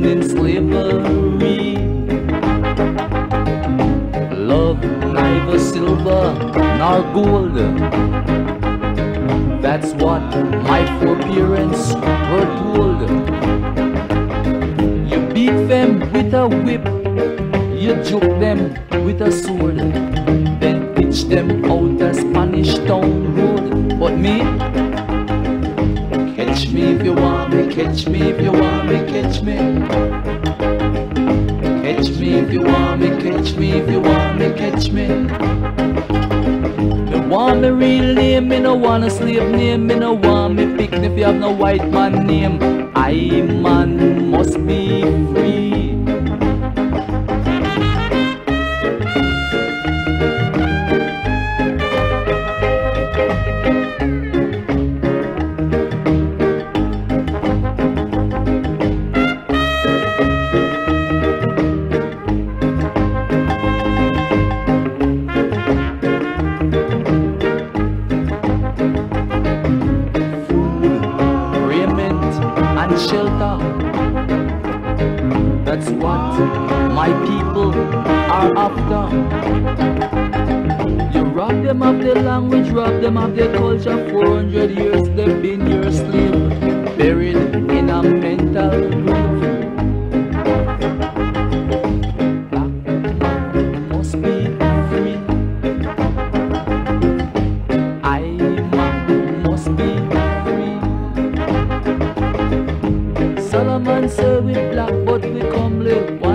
in slavery. Love neither silver nor gold. That's what my foreparents were told. You beat them with a whip, you juke them with a sword, then pitch them out a Spanish town road. But me, catch me if you want me, catch me if you want me, catch me. Catch me if you want me, catch me if you want me, catch me. Me want me real name, me no want a slave name, me no want me picking if you have no white man name. I man must be free. Shelter, that's what my people are after. You rob them of their language, rob them of their culture. 400 years they've been your slave, buried in a mental groove. Black must be free. I must be free. Solomon said we black but we comely.